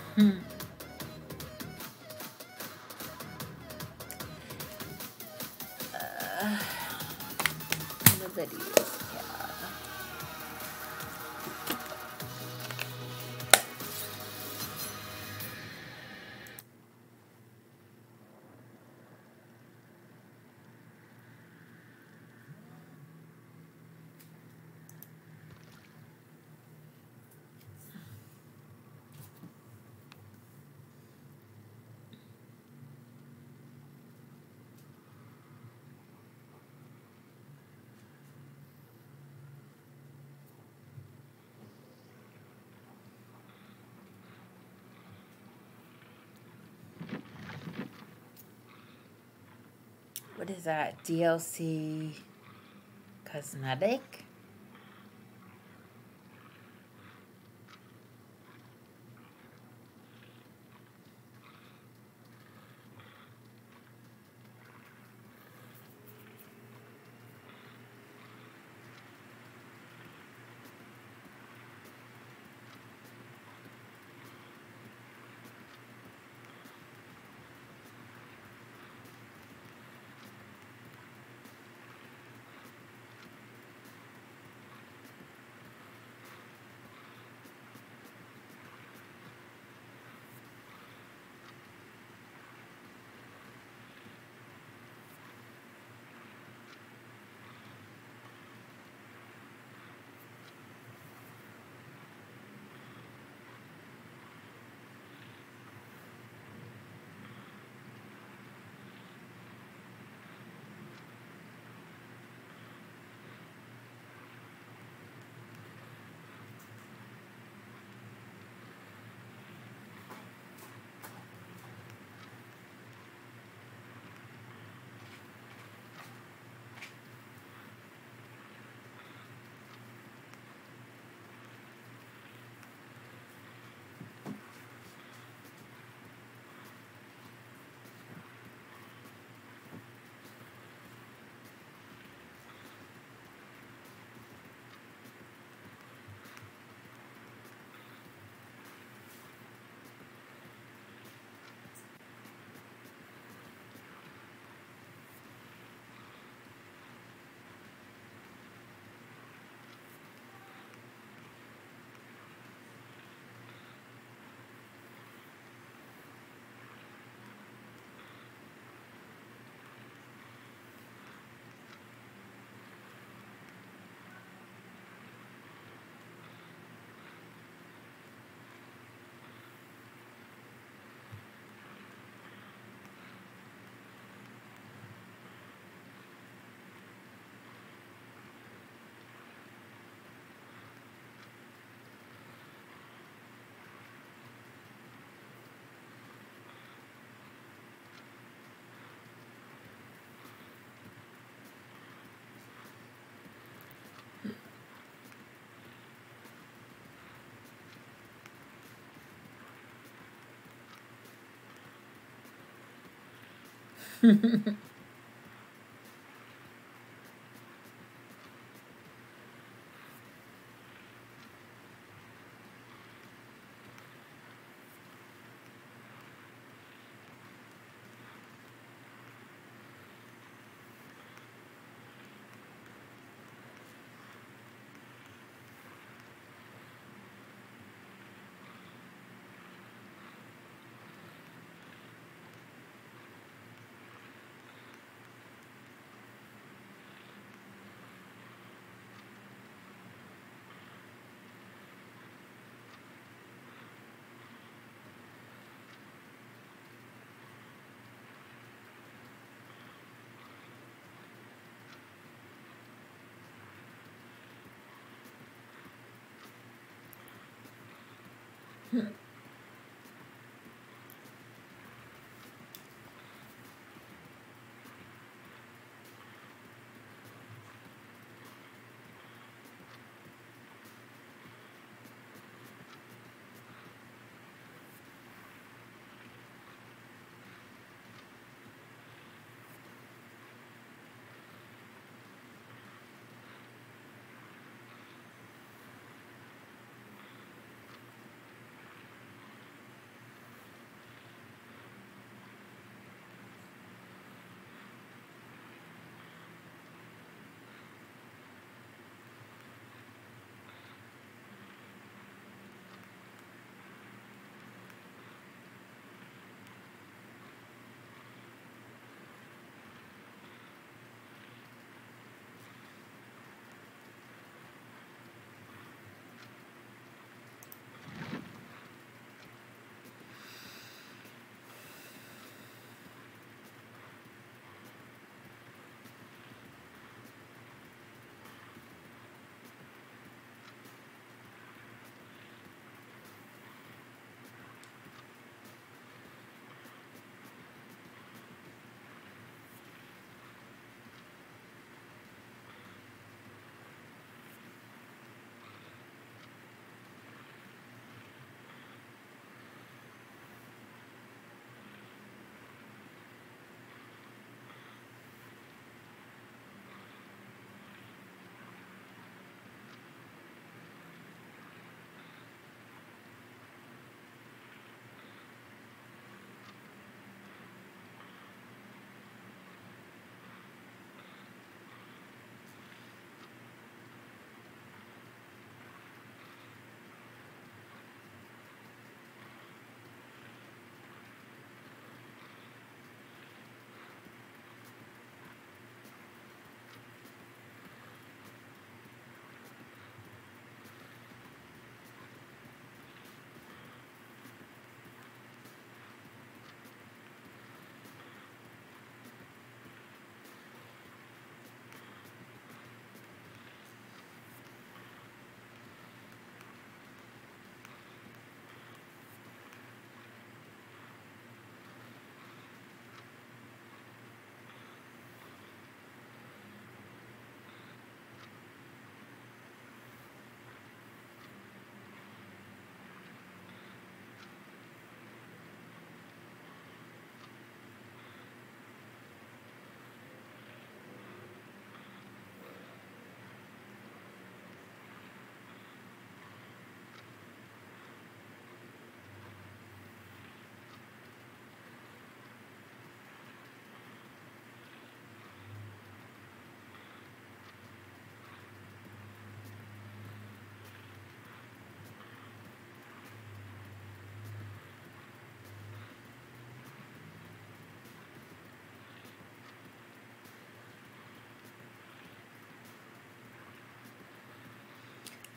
Hmm. The videos. Yeah. What is that? DLC cosmetic?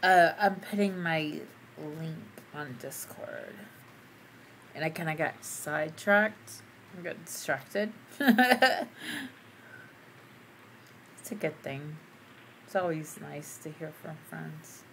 I'm putting my link on Discord. And I kind of got sidetracked. I got distracted. It's a good thing. It's always nice to hear from friends.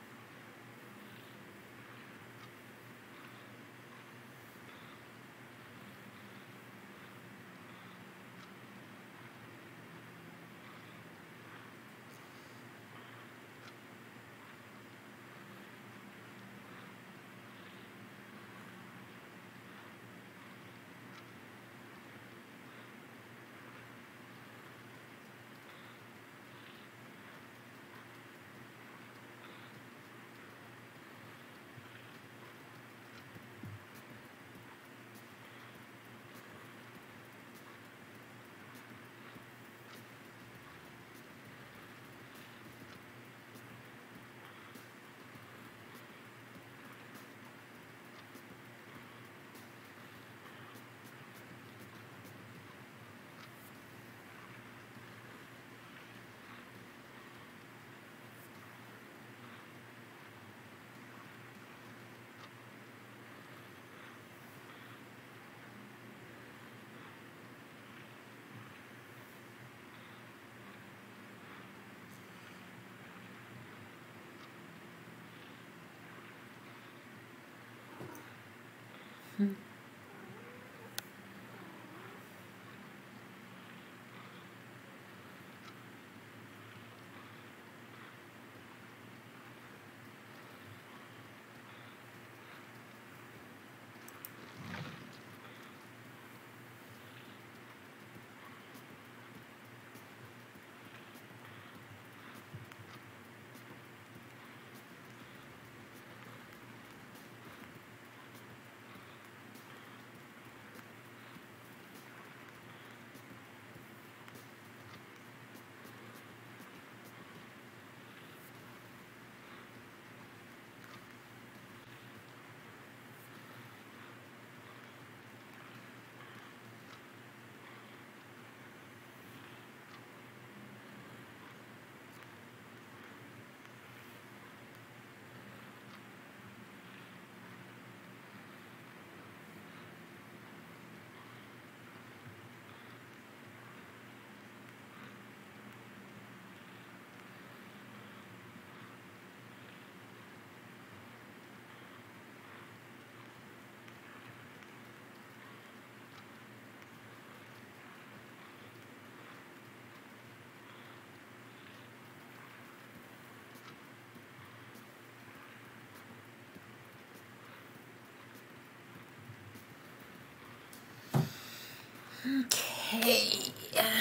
Okay,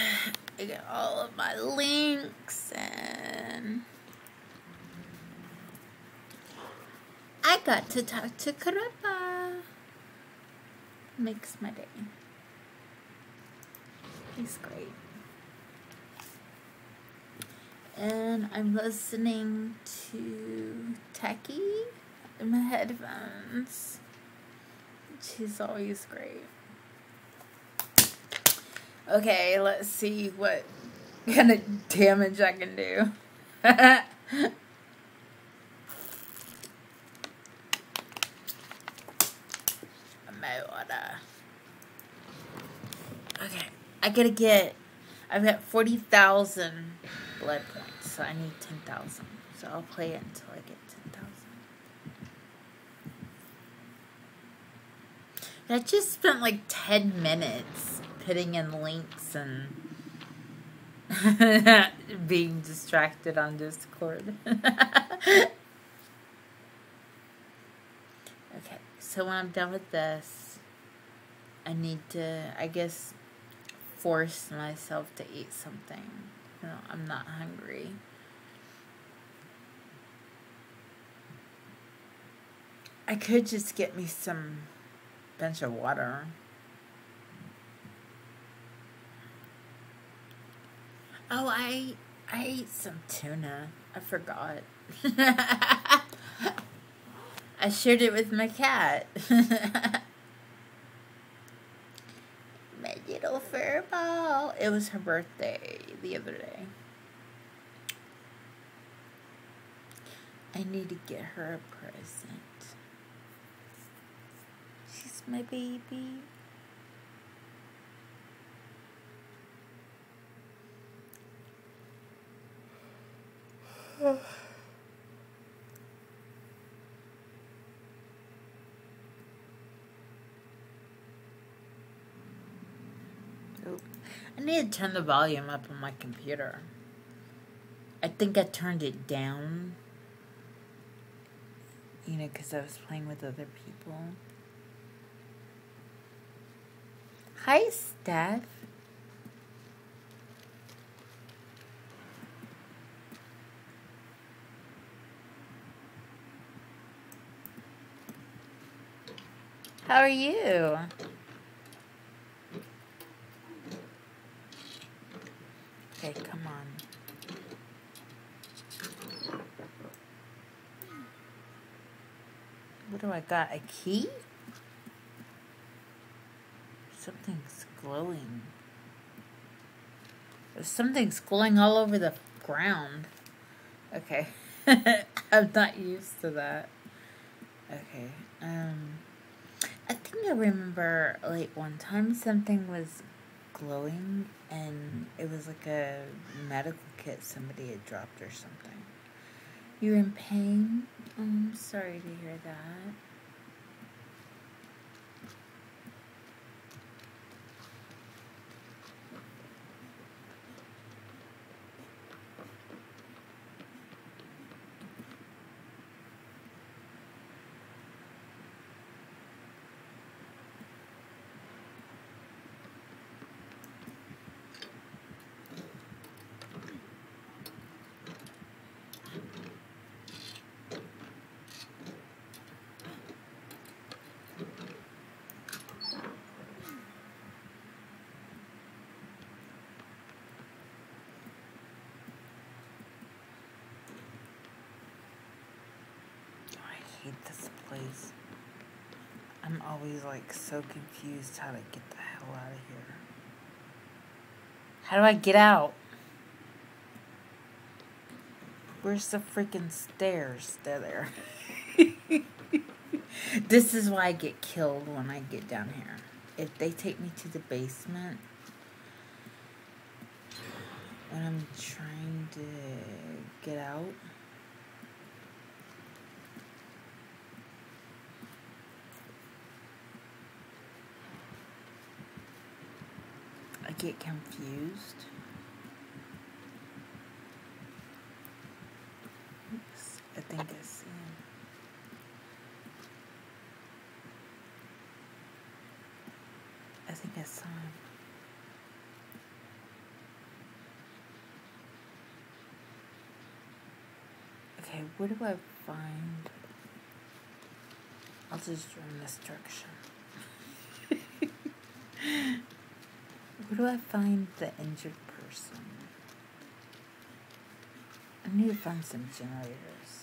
I got all of my links and I got to talk to Karappa. Makes my day. He's great. And I'm listening to Techie in my headphones. She's always great. Okay, let's see what kind of damage I can do. My water. Okay, I've got 40,000 blood points, so I need 10,000. So I'll play it until I get 10,000. I just spent like 10 minutes putting in links and being distracted on Discord. Okay, so when I'm done with this, I need to, I guess, force myself to eat something. You know, I'm not hungry. I could just get me some bunch of water. Oh, I ate some tuna. I forgot. I shared it with my cat. My little fur ball. It was her birthday the other day. I need to get her a present. She's my baby. I need to turn the volume up on my computer. I think I turned it down. You know, because I was playing with other people. Hi, Steph. How are you? Okay, come on. What do I got? A key? Something's glowing. Something's glowing all over the ground. Okay. I'm not used to that. Okay. I think I remember, like, one time something was glowing and it was like a medical kit somebody had dropped or something. You're in pain? Oh, I'm sorry to hear that. I hate this place. I'm always like so confused how to get the hell out of here. How do I get out? Where's the freaking stairs? They're there. This is why I get killed when I get down here. If they take me to the basement when I'm trying to get out, I get confused. Oops, I think I see him. I think I saw him. Okay, where do I find? I'll just run this direction. Where do I find the injured person? I need to find some generators.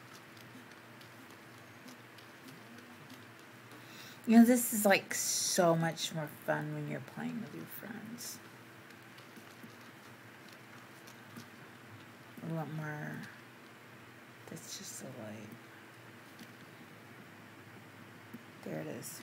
You know, this is like so much more fun when you're playing with your friends. A lot more. That's just the light. There it is.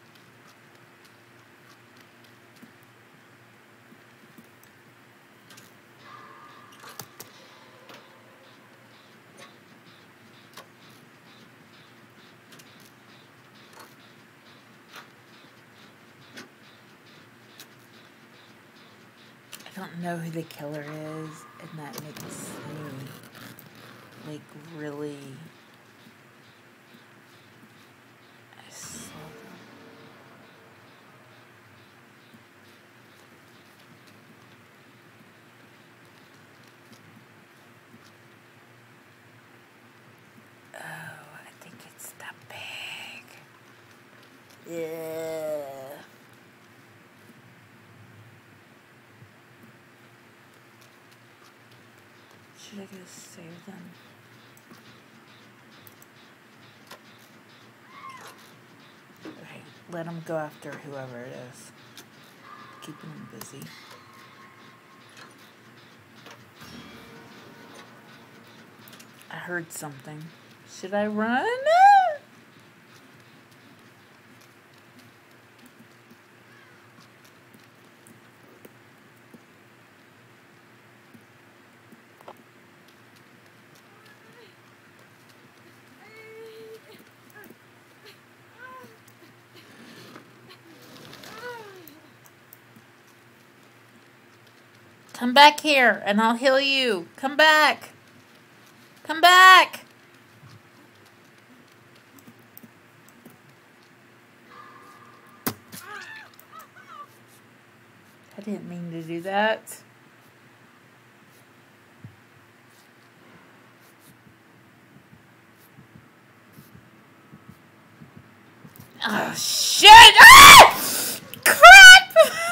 I don't know who the killer is, and that makes me like really. I saw them. Oh, I think it's that big. Yeah. Should I go save them? Okay, let them go after whoever it is. Keeping them busy. Oh, heard something. Should I run? Come back here and I'll heal you. Come back. Come back. I didn't mean to do that. Oh, shit! Ah! Crap!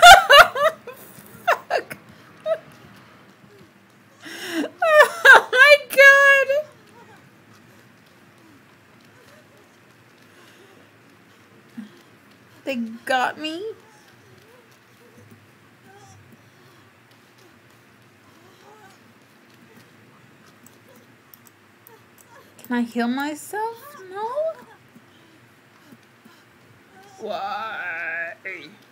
Fuck. Oh, my God. They got me. Can I heal myself? No? Why?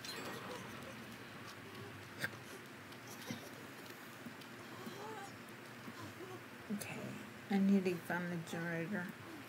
Okay, I need to find the generator.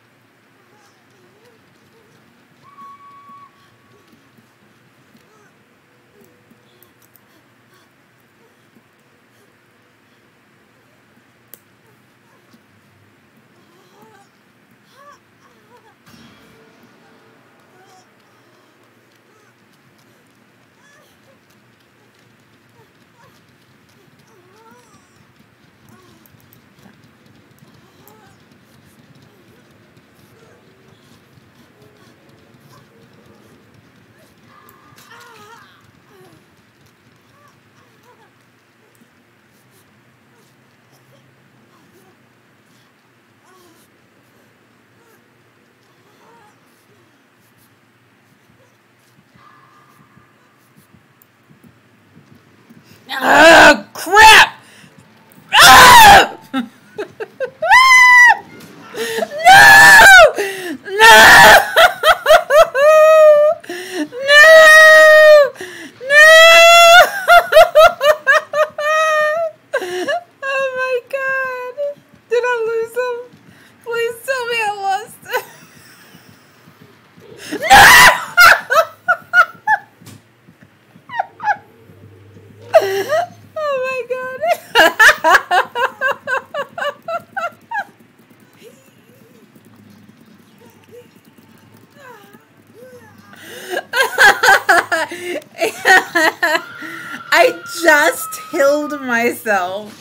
Oh, crap! Ah! No! No! No! No! Oh my God. Did I lose him? Please tell me I lost him. No! Oh my God. I just healed myself.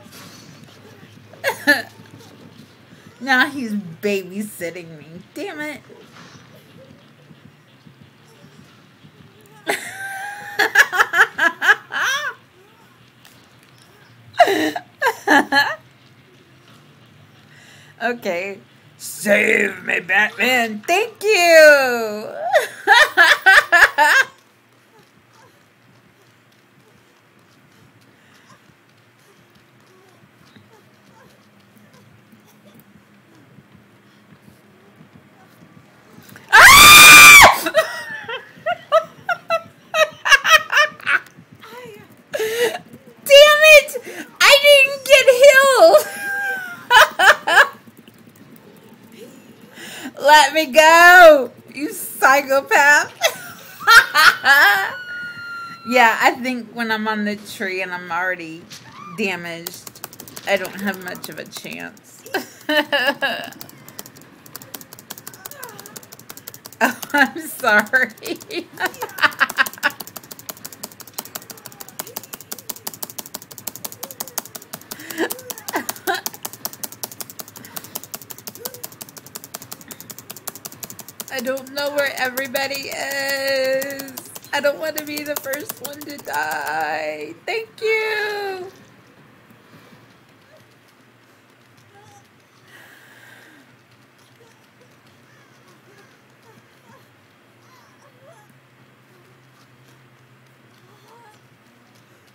Now he's babysitting me. Damn it. Okay. Save me, Batman. Thank you. Let me go, you psychopath. Yeah, I think when I'm on the tree and I'm already damaged, I don't have much of a chance. Oh, I'm sorry. I don't know where everybody is. I don't want to be the first one to die. Thank you.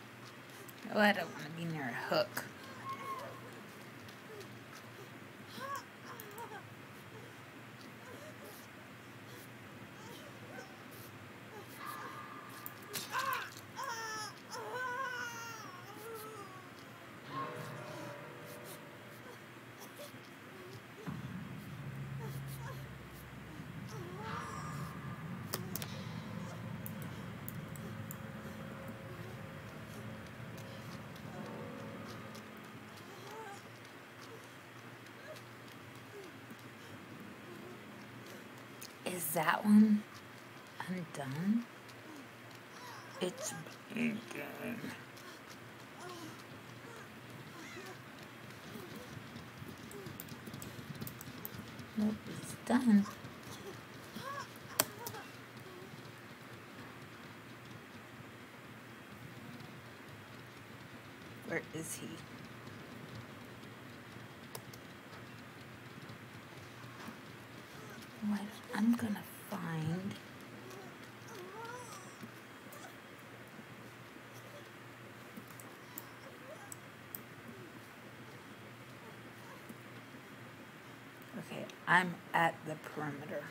Oh, I don't want to be near a hook. Is that one undone? It's blinking. Nope, it's done. Where is he? What I'm gonna find. Okay, I'm at the perimeter.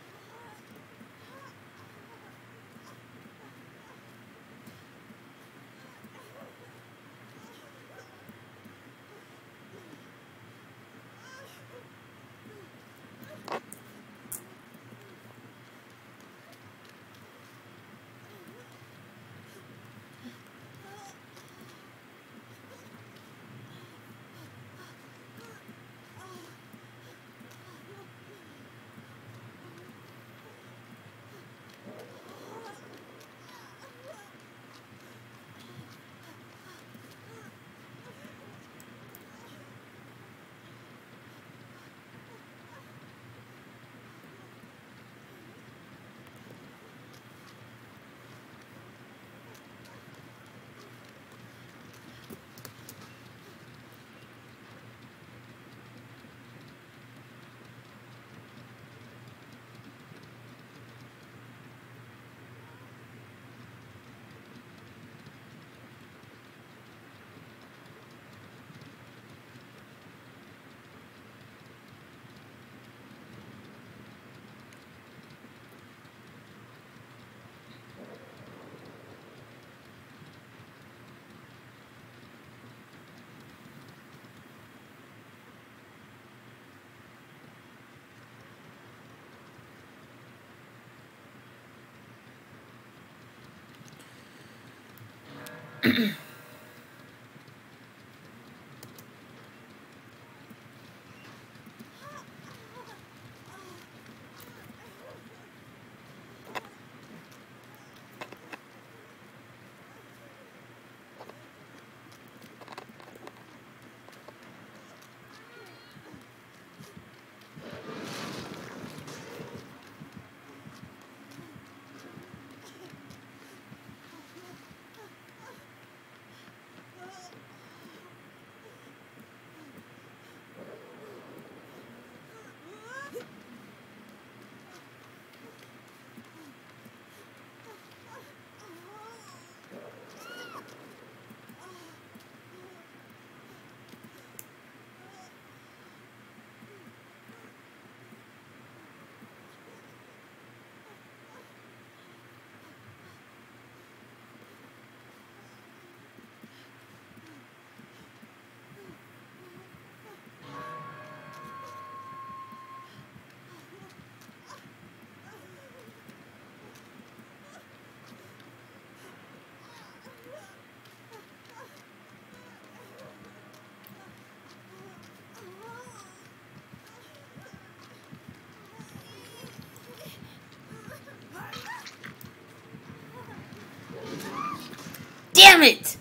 Damn it!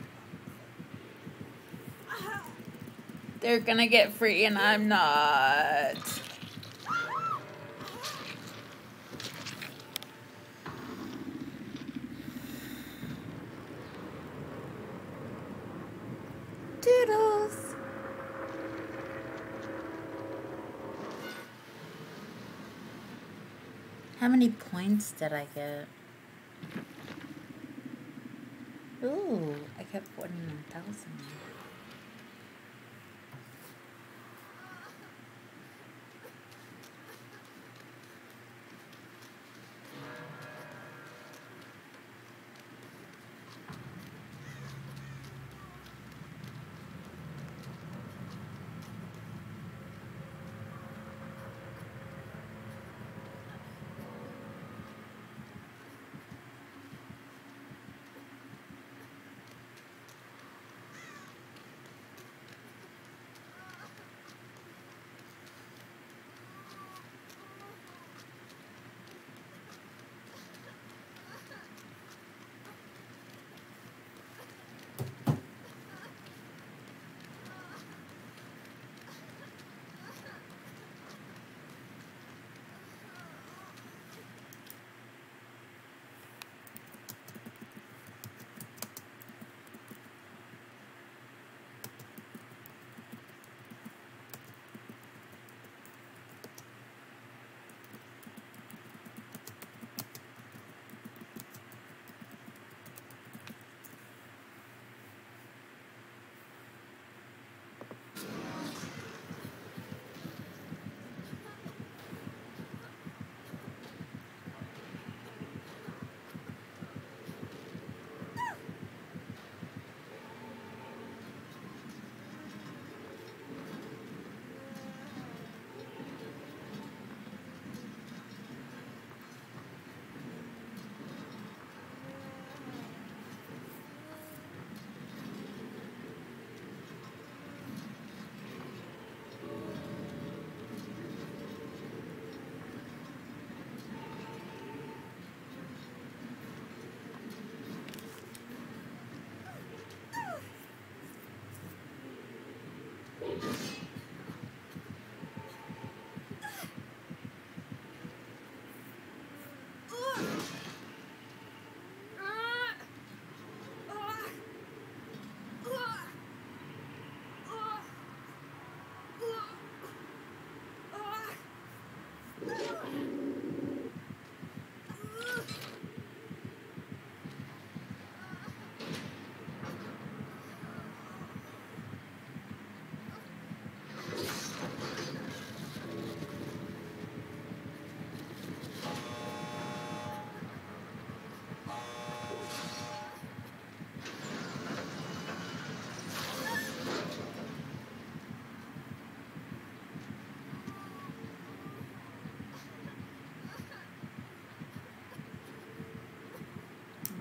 They're gonna get free and I'm not. Doodles! How many points did I get? Ooh, I got 49,000.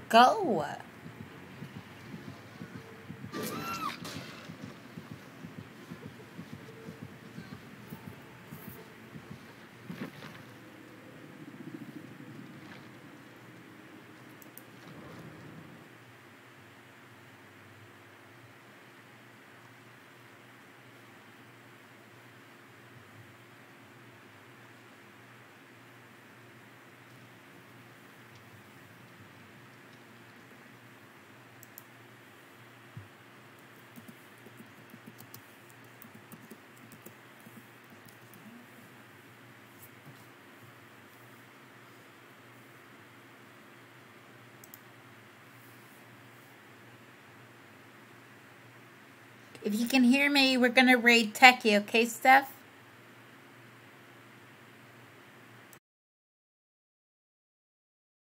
Go. If you can hear me, we're going to raid Techie, okay, Steph?